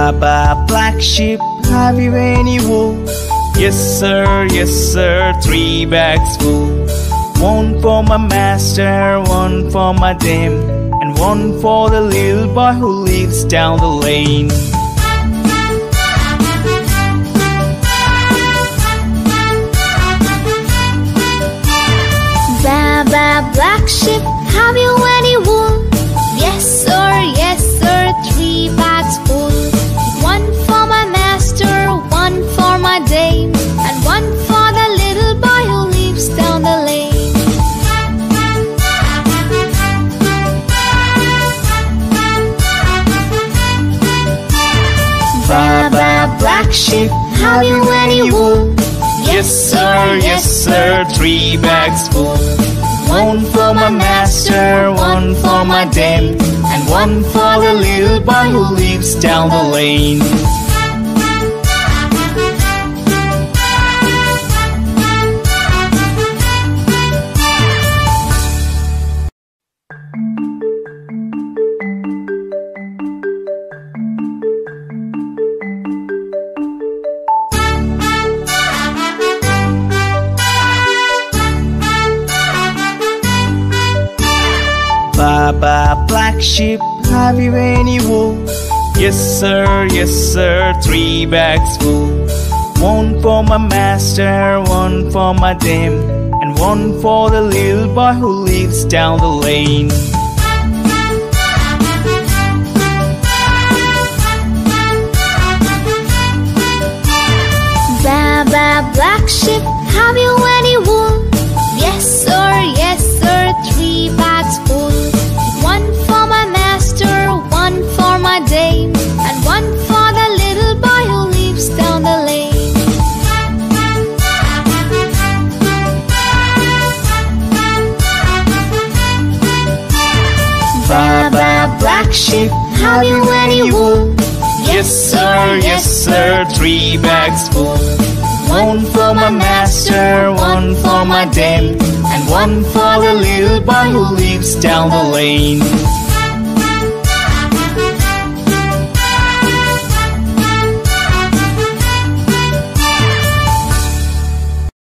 Baa Baa Black Sheep, have you any wool? Yes sir, 3 bags full. One for my master, one for my dame, and one for the little boy who lives down the lane. Baa Baa Black Sheep, have you any wool? Yes sir, 3 bags full. One for my master, one for my dame, and one for the little boy who lives down the lane. Baa Baa Black Sheep, have you any wool? Yes sir, 3 bags full. One for my master, one for my dame, and one for the little boy who lives down the lane. Baa Baa Black Sheep, have you any wool? Yes sir, 3 bags full. One for my master, one for my dame, and one for the little boy who lives down the lane. Baa Baa Black Sheep, have you any wool? Yes sir, 3 bags full. One for my master, one for my dame, and one for the little boy who lives down the lane. Baa Baa Black Sheep, have you any wool? Yes sir, 3 bags full. One for my master, one for my dame, and one for the little boy who lives down the lane.